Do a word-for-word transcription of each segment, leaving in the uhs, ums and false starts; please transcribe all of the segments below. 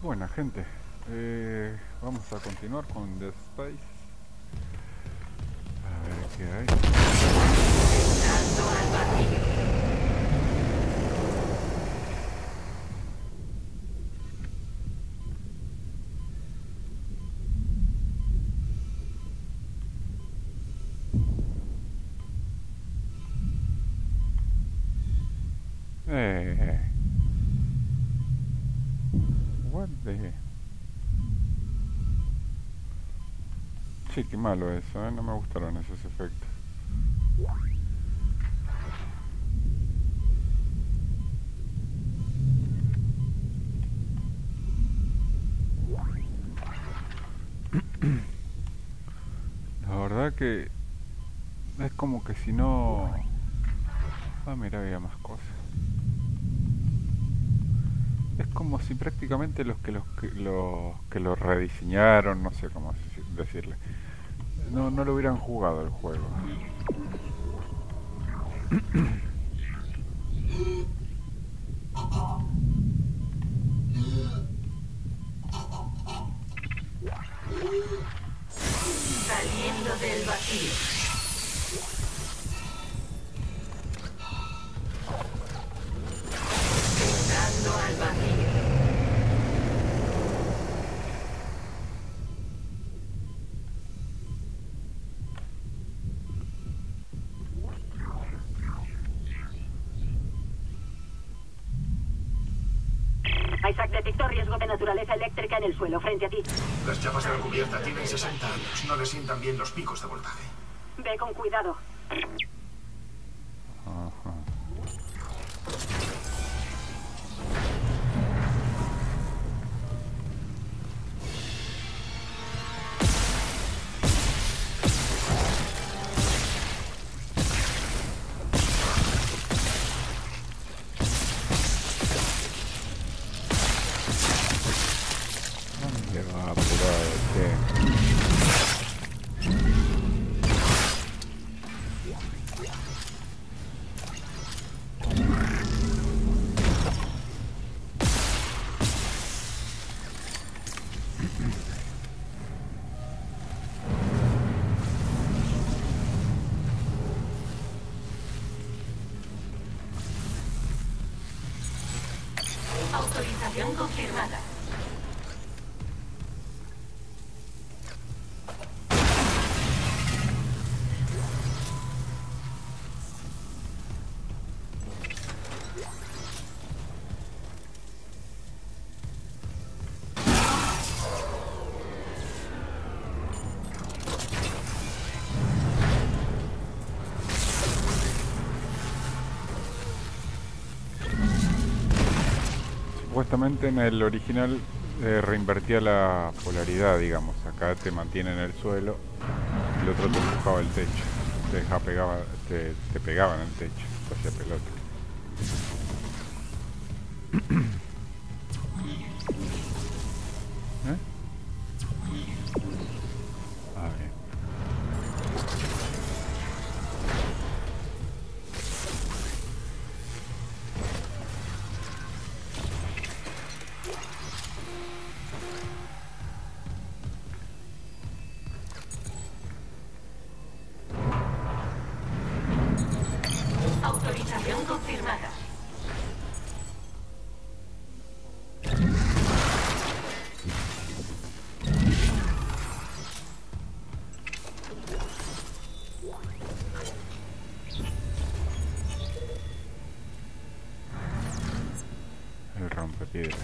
Buena gente, eh, vamos a continuar con Dead Space. A ver qué hay. Entrando al vacío. Eh, what the... Sí, qué malo eso, ¿eh? No me gustaron esos efectos. La verdad que es como que si no... Ah, mira, había más cosas. Es como si prácticamente los que los que los que lo rediseñaron, no sé cómo decirle, no, no lo hubieran jugado el juego. Saliendo del vacío. Entrando al vacío. Isaac detectó riesgo de naturaleza eléctrica en el suelo frente a ti. Las llamas de la cubierta tienen sesenta años. No le sientan bien los picos de voltaje. Ve con cuidado. Ajá. ¿Dónde va apurado este? Autorización confirmada. Supuestamente en el original eh, reinvertía la polaridad, digamos. Acá te mantiene en el suelo, el otro te empujaba el techo, te dejaba pegaba, te, te pegaba en el techo, te hacía pelota. ¿Eh? Ah, bien. Autorización confirmada. El rompepiedras.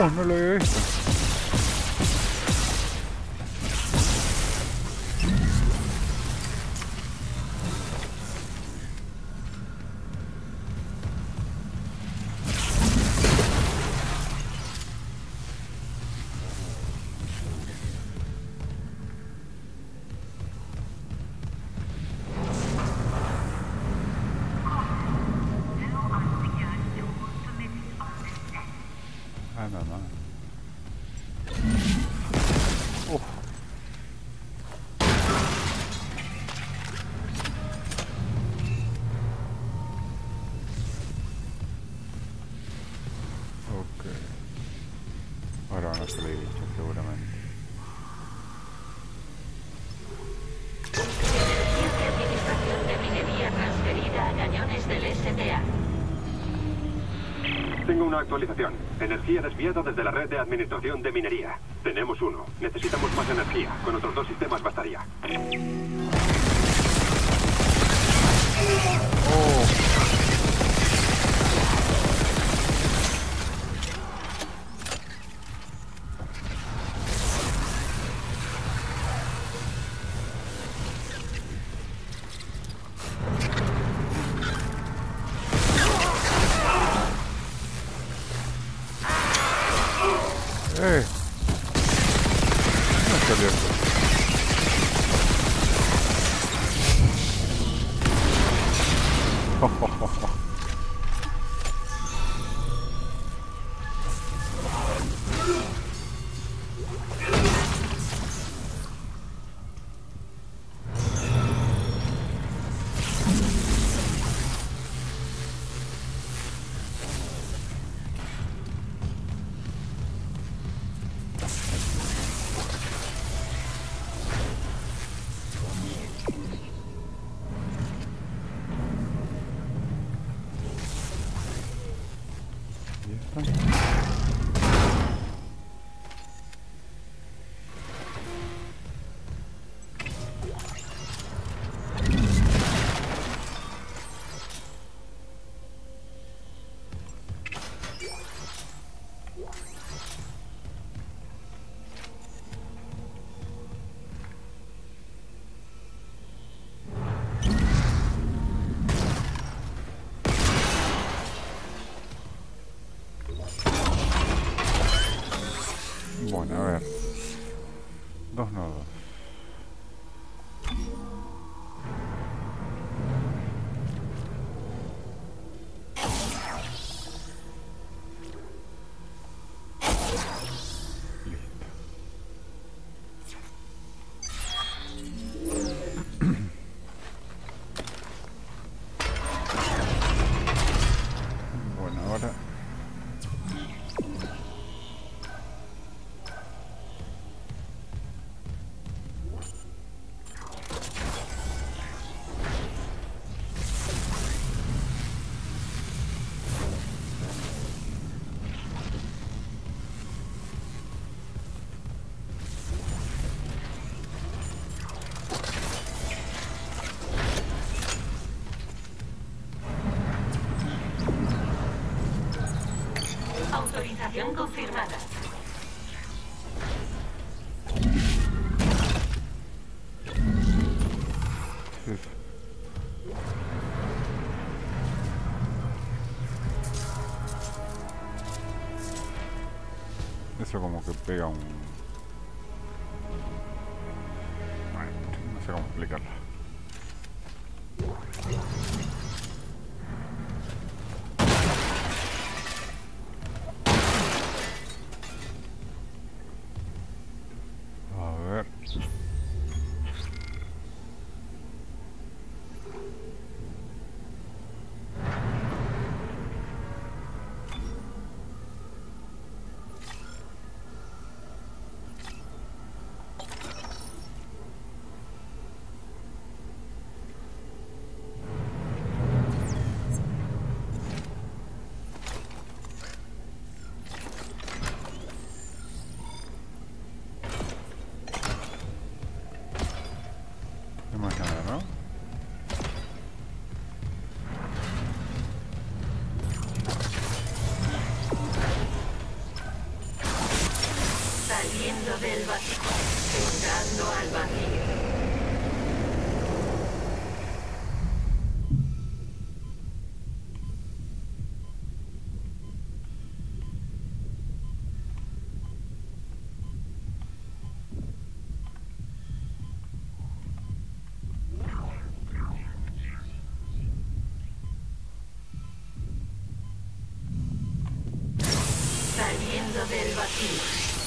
No, no lo había visto. Ah, no, no. Uf. Ok. Ahora van a salir bichos seguramente. Energía de administración de minería transferida a cañones del S T A. Tengo una actualización. Energía desviada desde la red de administración de minería. Tenemos uno. Necesitamos más energía. Con otros dos sistemas bastaría. Oh. Eh. No salió esto. ¿Y esto? Bueno, a ver. Dos nodos. Bueno, ahora... Autorización confirmada. Sí, sí. Eso como que pega un... Bueno, no sé cómo explicarlo. A ver... vacío. Entrando al vacío. Saliendo del vacío.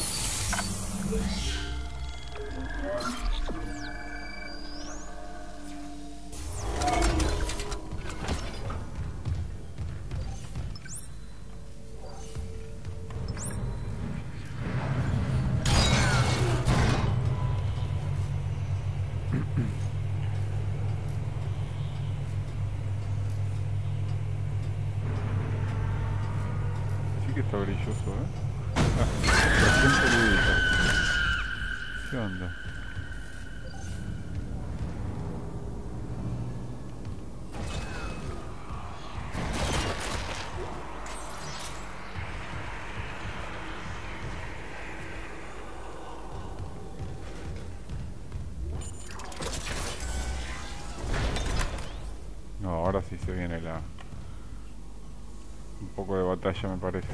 Sí que está brilloso, ¿eh? Ah, estación periódica. ¿Qué onda? No, ahora sí se viene la... un poco de batalla, me parece.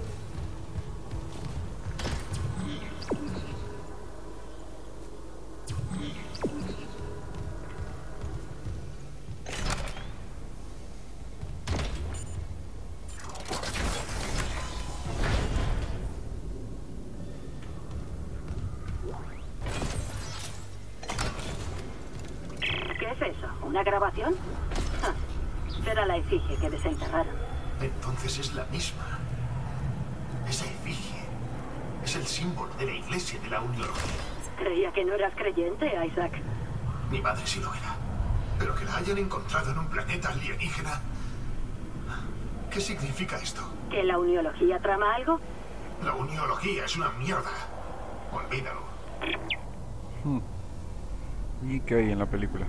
¿Qué es eso? ¿Una grabación? Ah, será la efigie que desenterraron. Entonces es la misma. Esa efigie es el símbolo de la iglesia de la uniología. Creía que no eras creyente, Isaac. Mi madre sí lo era. Pero que la hayan encontrado en un planeta alienígena... ¿Qué significa esto? ¿Que la uniología trama algo? La uniología es una mierda. Olvídalo. Hmm. ¿Y qué hay en la película?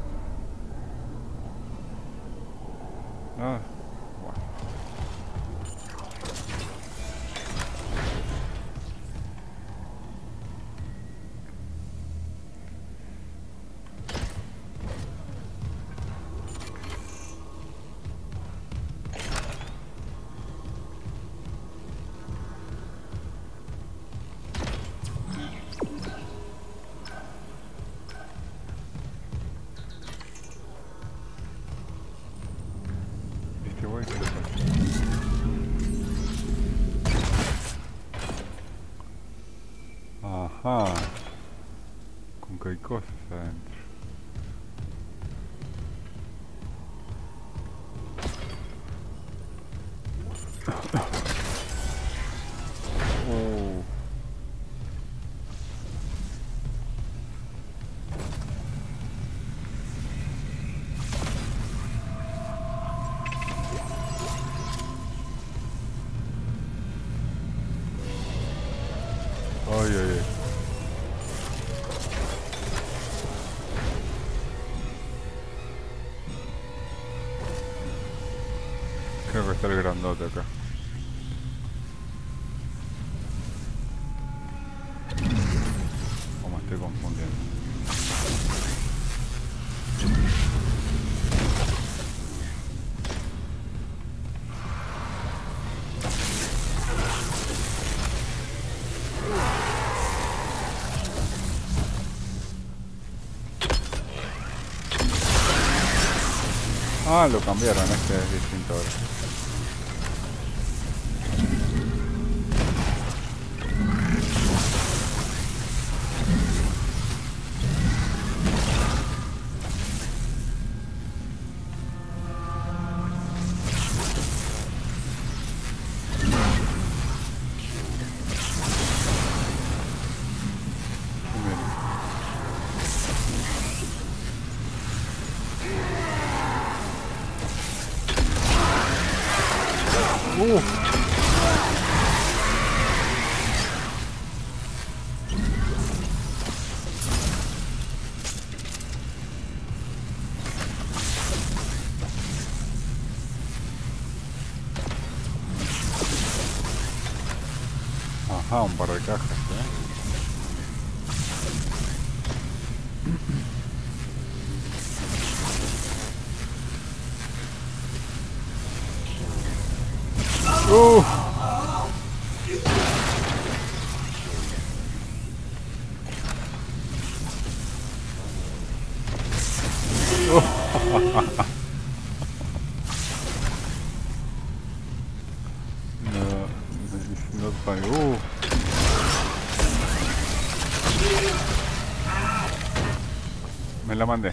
Nada. Bueno. Este güey, ¿qué le pasa? Ajá. Con que hay cosas adentro. Oh. Ay, ay, ay. Creo que está el grandote acá. O me estoy confundiendo. Ah, lo cambiaron, este es distinto ahora. Uh. Ajá, un par de cajas, ¿eh? Uh. No, not funny. Uh. Me la mandé.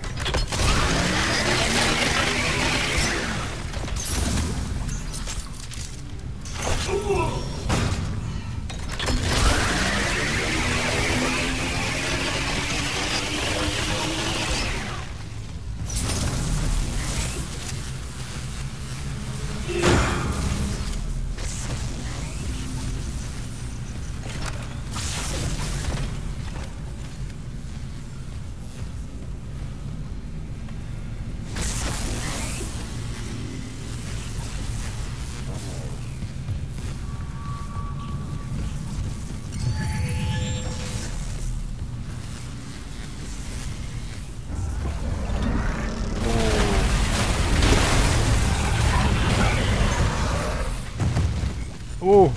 Uh.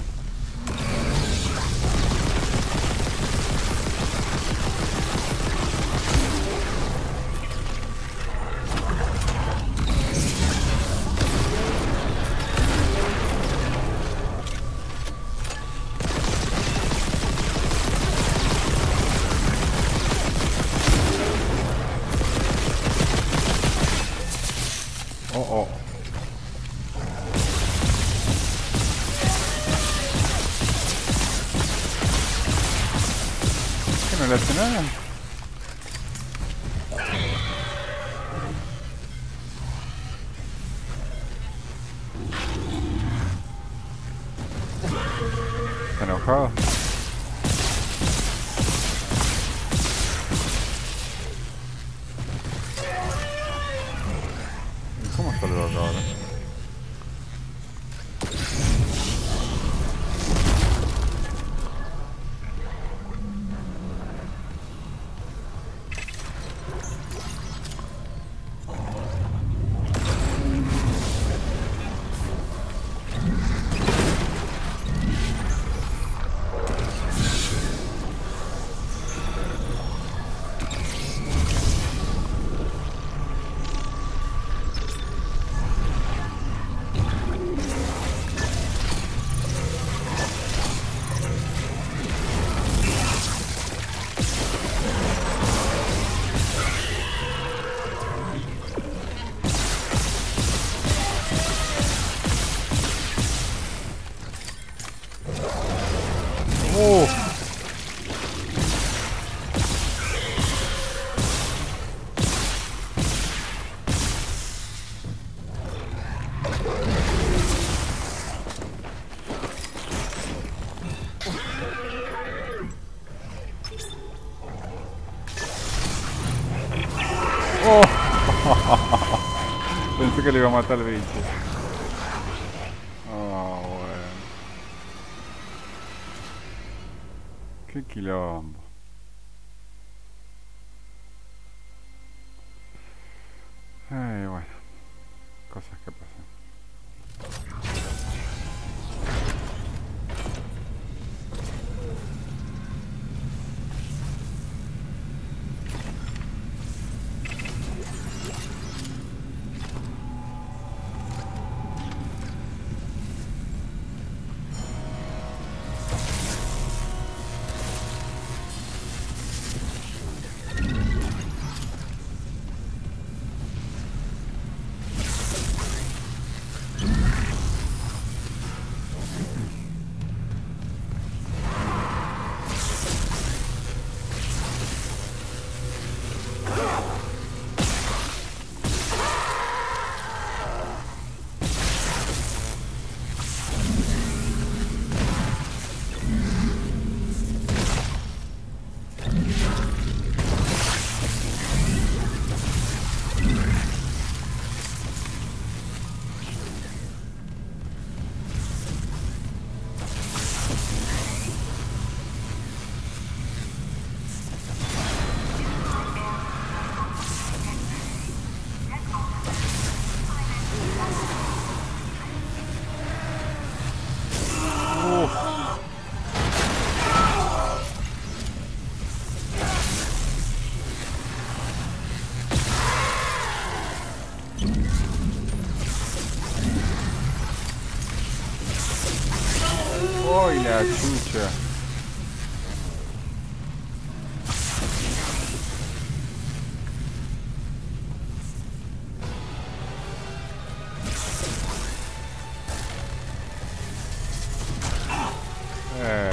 Oh, oh. ¿Qué no le hace nada? ¿Está enojado? ¿Cómo salió acá ahora? Oh. Oh. Pensé que le iba a matar al bicho. Oh, bueno. Qué quilombo. Ay, bueno. Cosas que pasan. ¡Uy, la chucha! Eh...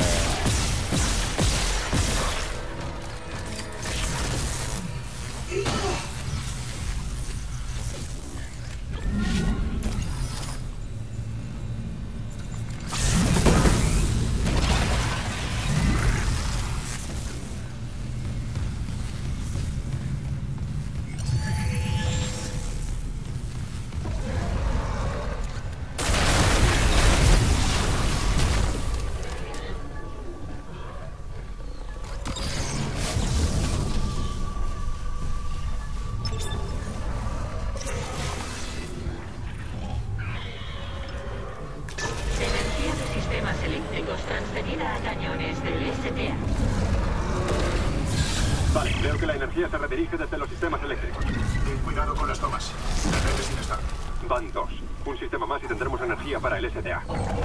Vale, veo que la energía se redirige desde los sistemas eléctricos. Ten cuidado con las tomas. La red es inestable. Van dos. Un sistema más y tendremos energía para el S T A.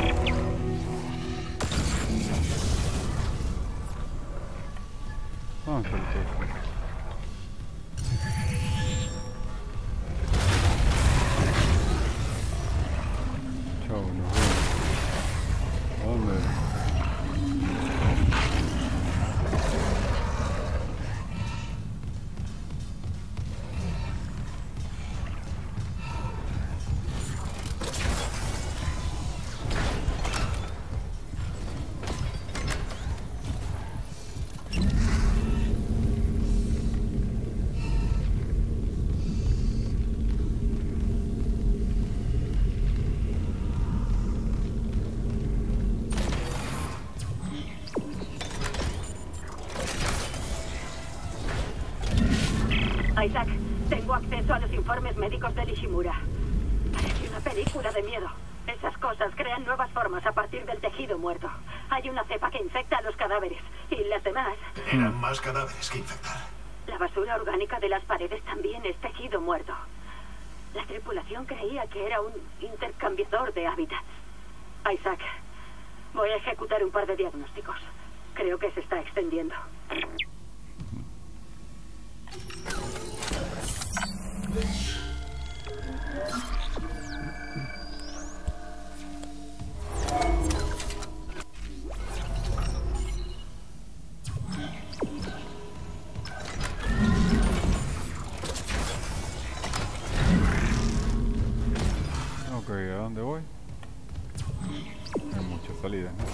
Vamos al techo. Chau, nos vemos. ¿A dónde? Isaac, tengo acceso a los informes médicos de Ishimura. Parece una película de miedo. Esas cosas crean nuevas formas a partir del tejido muerto. Hay una cepa que infecta a los cadáveres. Y las demás... Eran más cadáveres que infectar. La basura orgánica de las paredes también es tejido muerto. La tripulación creía que era un intercambiador de hábitats. Isaac, voy a ejecutar un par de diagnósticos. Creo que se está extendiendo. Ok, ¿a dónde voy? Hay muchas salidas, ¿no?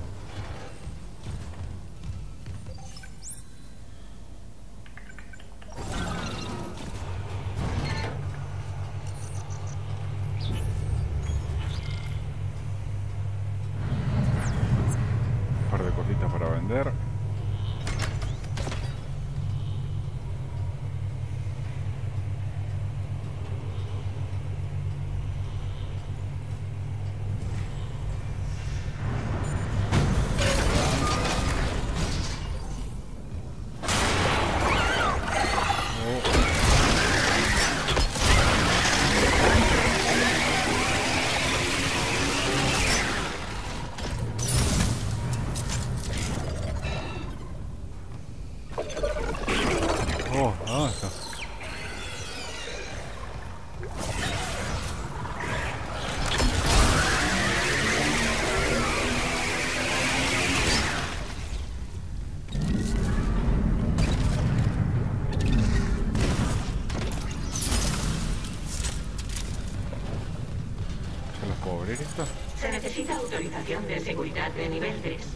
Un par de cositas para vender. Oh, ah, está. ¿Se los puedo abrir esto? Se necesita autorización de seguridad de nivel tres.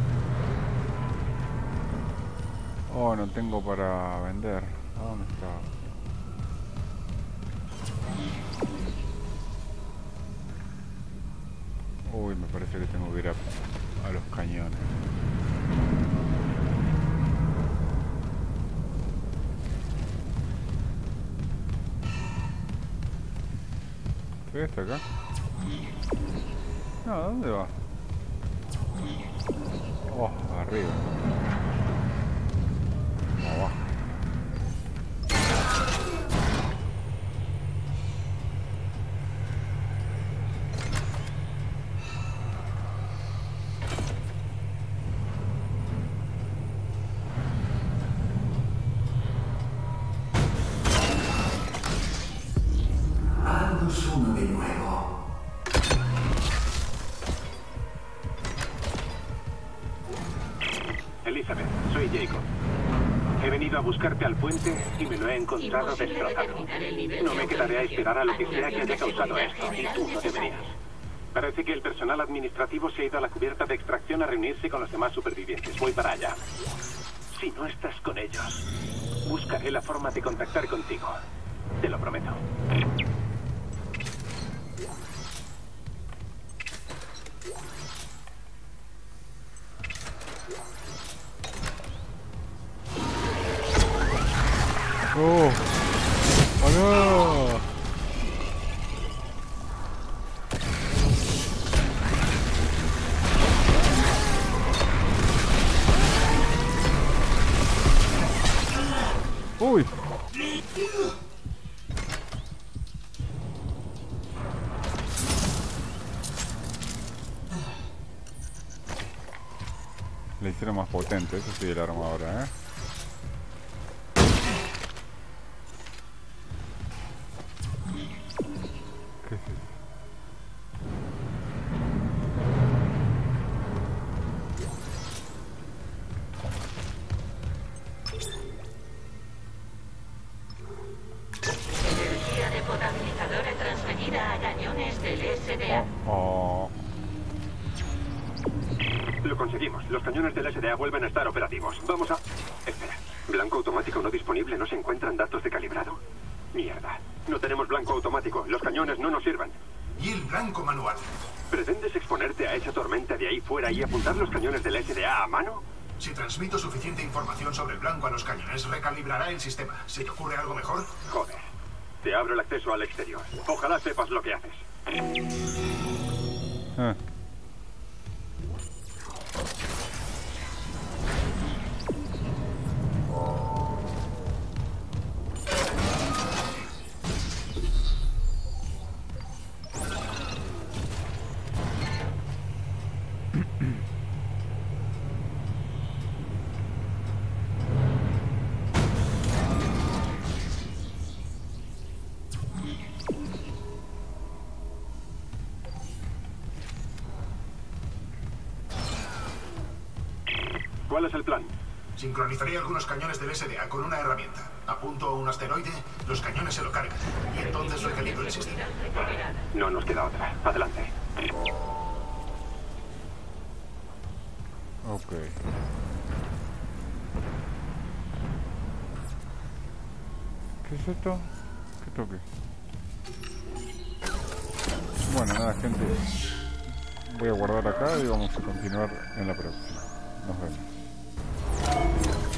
Oh, no tengo para vender. ¿A dónde está? Uy, me parece que tengo que ir a, a los cañones. ¿Qué está acá? No, ¿dónde va? Oh, arriba. Abajo. Jacob. He venido a buscarte al puente y me lo he encontrado Imposible destrozado. determinar el nivel No de me quedaré a esperar a lo que sea que haya autorización causado de esto, y seguridad tú no necesarias. deberías. Parece que el personal administrativo se ha ido a la cubierta de extracción a reunirse con los demás supervivientes. Voy para allá. Si no estás con ellos, buscaré la forma de contactar contigo. Te lo prometo. ¡Oh! ¡Oh no! ¡Uy! Le hicieron más potente, eso sí, el arma ahora, ¿eh? ¿Qué es eso? Energía de potabilizadora transferida a cañones del S D A. Oh, Lo conseguimos. Los cañones del S D A vuelven a estar operativos. Vamos a... Espera. Blanco automático no disponible. ¿No se encuentran datos de calibrado? Mierda. No tenemos blanco automático. Los cañones no nos sirven. Y el blanco manual. ¿Pretendes exponerte a esa tormenta de ahí fuera y apuntar los cañones del S D A a mano? Si transmito suficiente información sobre el blanco a los cañones, recalibrará el sistema. ¿Se te ocurre algo mejor? Joder. Te abro el acceso al exterior. Ojalá sepas lo que haces. ah. ¿Cuál es el plan? Sincronizaré algunos cañones del S D A con una herramienta. Apunto a un asteroide, los cañones se lo cargan. Y entonces recalibro el sistema. No nos queda otra. Adelante. Ok. ¿Qué es esto? ¿Qué toque? Bueno, nada, gente. Voy a guardar acá y vamos a continuar en la próxima. Nos vemos.